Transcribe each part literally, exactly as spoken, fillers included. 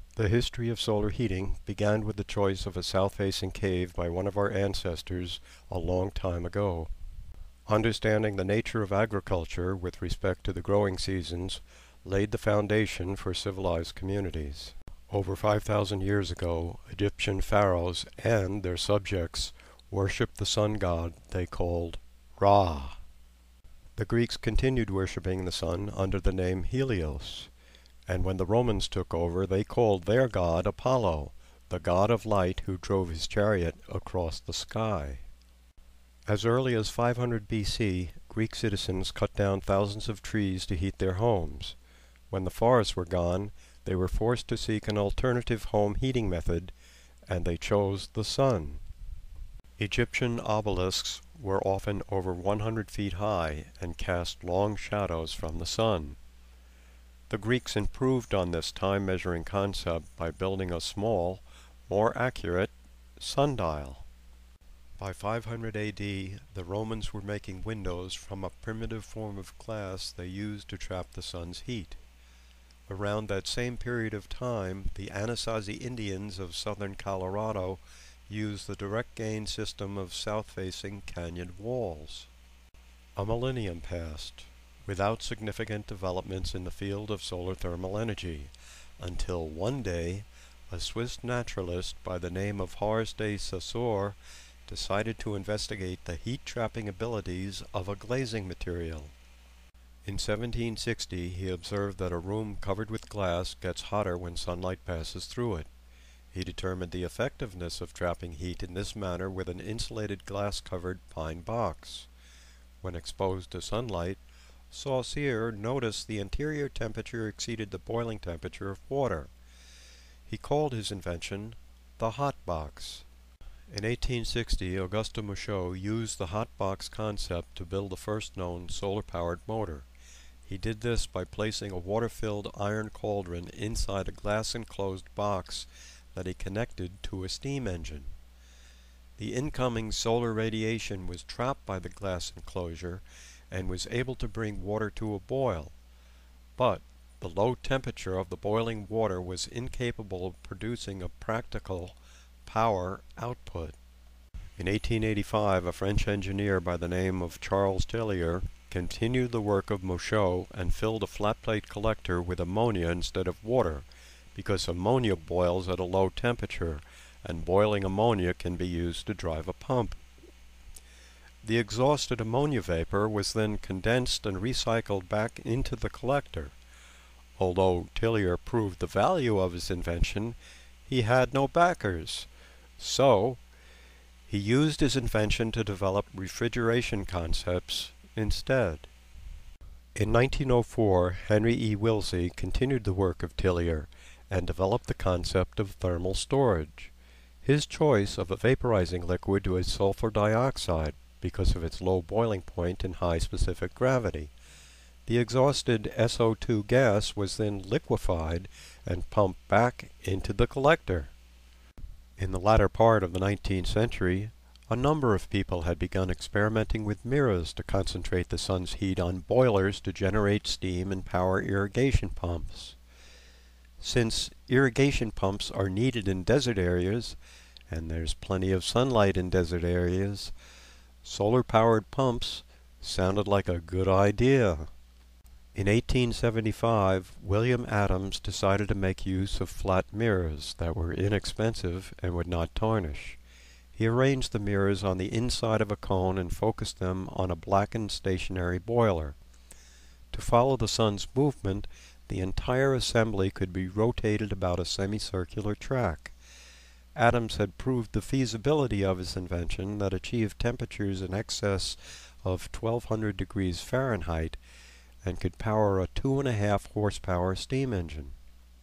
The history of solar heating began with the choice of a south-facing cave by one of our ancestors a long time ago. Understanding the nature of agriculture with respect to the growing seasons laid the foundation for civilized communities. Over five thousand years ago, Egyptian pharaohs and their subjects worshipped the sun god they called Ra. The Greeks continued worshipping the sun under the name Helios, and when the Romans took over, they called their god Apollo, the god of light who drove his chariot across the sky. As early as five hundred B C, Greek citizens cut down thousands of trees to heat their homes. When the forests were gone, they were forced to seek an alternative home heating method, and they chose the sun. Egyptian obelisks were often over one hundred feet high and cast long shadows from the sun. The Greeks improved on this time-measuring concept by building a small, more accurate sundial. By five hundred A D, the Romans were making windows from a primitive form of glass they used to trap the sun's heat. Around that same period of time, the Anasazi Indians of southern Colorado used the direct gain system of south-facing canyon walls. A millennium passed, without significant developments in the field of solar thermal energy, until one day a Swiss naturalist by the name of Horace de Saussure decided to investigate the heat-trapping abilities of a glazing material. In seventeen sixty, he observed that a room covered with glass gets hotter when sunlight passes through it. He determined the effectiveness of trapping heat in this manner with an insulated glass-covered pine box. When exposed to sunlight, Saussure noticed the interior temperature exceeded the boiling temperature of water. He called his invention the hot box. In eighteen sixty, Auguste Mouchot used the hot box concept to build the first known solar-powered motor. He did this by placing a water-filled iron cauldron inside a glass-enclosed box that he connected to a steam engine. The incoming solar radiation was trapped by the glass enclosure and was able to bring water to a boil, but the low temperature of the boiling water was incapable of producing a practical power output. In eighteen eighty-five, a French engineer by the name of Charles Tillier continued the work of Mouchot and filled a flat plate collector with ammonia instead of water, because ammonia boils at a low temperature, and boiling ammonia can be used to drive a pump. The exhausted ammonia vapor was then condensed and recycled back into the collector. Although Tillier proved the value of his invention, he had no backers. So, he used his invention to develop refrigeration concepts instead. In nineteen oh four, Henry E. Wilsey continued the work of Tillier and developed the concept of thermal storage. His choice of a vaporizing liquid was sulfur dioxide because of its low boiling point and high specific gravity. The exhausted S O two gas was then liquefied and pumped back into the collector. In the latter part of the nineteenth century, a number of people had begun experimenting with mirrors to concentrate the sun's heat on boilers to generate steam and power irrigation pumps. Since irrigation pumps are needed in desert areas, and there's plenty of sunlight in desert areas, solar-powered pumps sounded like a good idea. In eighteen seventy-five, William Adams decided to make use of flat mirrors that were inexpensive and would not tarnish. He arranged the mirrors on the inside of a cone and focused them on a blackened stationary boiler. To follow the sun's movement, the entire assembly could be rotated about a semicircular track. Adams had proved the feasibility of his invention that achieved temperatures in excess of twelve hundred degrees Fahrenheit and could power a two and a half horsepower steam engine.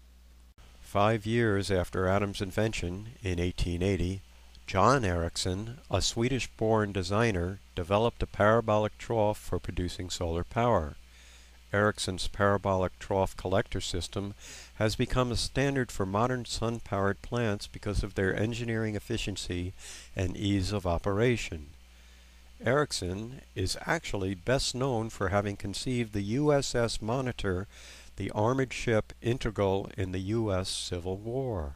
Five years after Adams' invention, in eighteen eighty, John Ericsson, a Swedish-born designer, developed a parabolic trough for producing solar power. Ericsson's parabolic trough collector system has become a standard for modern sun-powered plants because of their engineering efficiency and ease of operation. Ericsson is actually best known for having conceived the U S S Monitor the armored ship integral in the U S Civil War.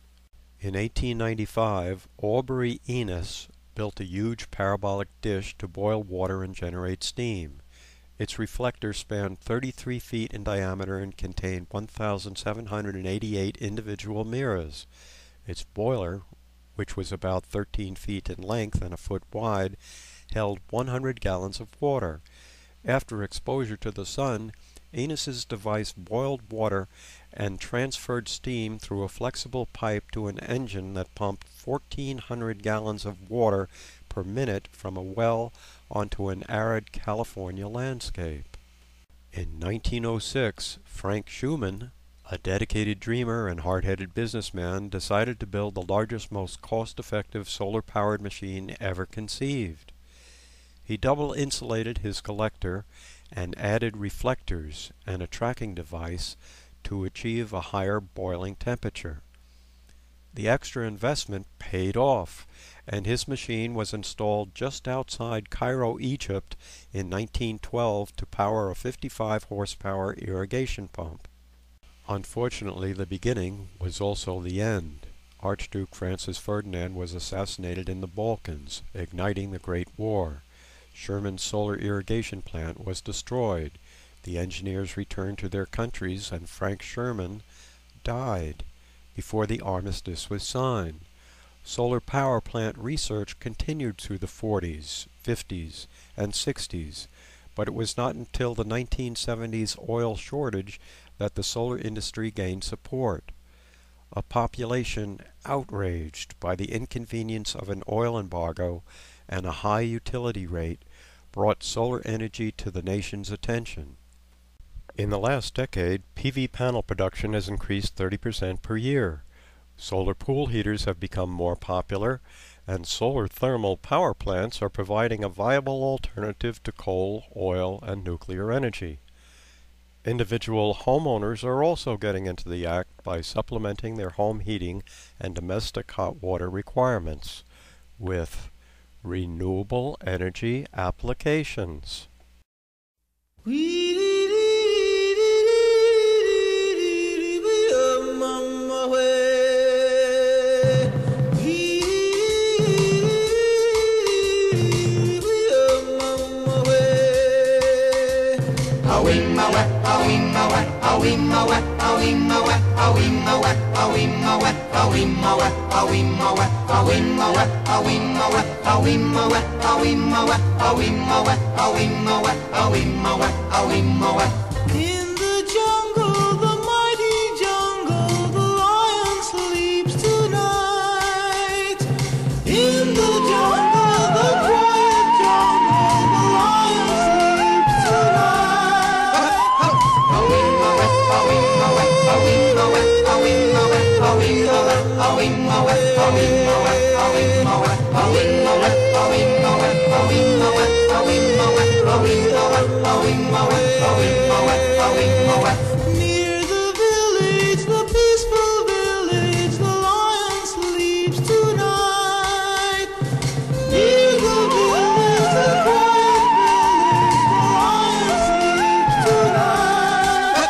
In eighteen ninety-five, Aubrey Enos built a huge parabolic dish to boil water and generate steam. Its reflector spanned thirty-three feet in diameter and contained one thousand seven hundred eighty-eight individual mirrors. Its boiler, which was about thirteen feet in length and a foot wide, held one hundred gallons of water. After exposure to the sun, Enos's device boiled water and transferred steam through a flexible pipe to an engine that pumped fourteen hundred gallons of water per minute from a well onto an arid California landscape. In nineteen oh six, Frank Schumann, a dedicated dreamer and hard-headed businessman, decided to build the largest, most cost-effective solar-powered machine ever conceived. He double-insulated his collector and added reflectors and a tracking device to achieve a higher boiling temperature. The extra investment paid off, and his machine was installed just outside Cairo, Egypt in nineteen twelve to power a fifty-five horsepower irrigation pump. Unfortunately, the beginning was also the end. Archduke Francis Ferdinand was assassinated in the Balkans, igniting the Great War. Sherman's solar irrigation plant was destroyed. The engineers returned to their countries, and Frank Sherman died before the armistice was signed. Solar power plant research continued through the forties, fifties, and sixties, but it was not until the nineteen seventies oil shortage that the solar industry gained support. A population outraged by the inconvenience of an oil embargo and a high utility rate brought solar energy to the nation's attention. In the last decade, P V panel production has increased thirty percent per year. Solar pool heaters have become more popular, and solar thermal power plants are providing a viable alternative to coal, oil, and nuclear energy. Individual homeowners are also getting into the act by supplementing their home heating and domestic hot water requirements with renewable energy applications. In the jungle, the mighty jungle, the lion sleeps tonight. In the jungle, the quiet jungle, the lion sleeps tonight. Near the village, the peaceful village, the lion sleeps tonight. Near the village, the quiet village, the lion sleeps tonight.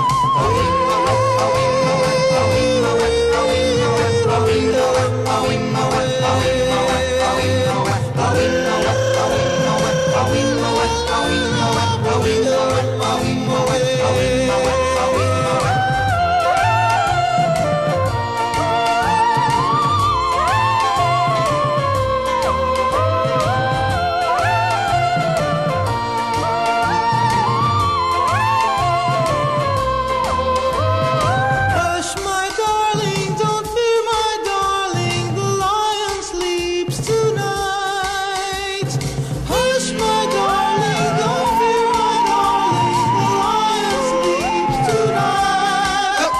Hush, my darling, don't fear, my darling, the lion sleeps tonight. Hush, my darling, don't fear, my darling, the lion sleeps tonight.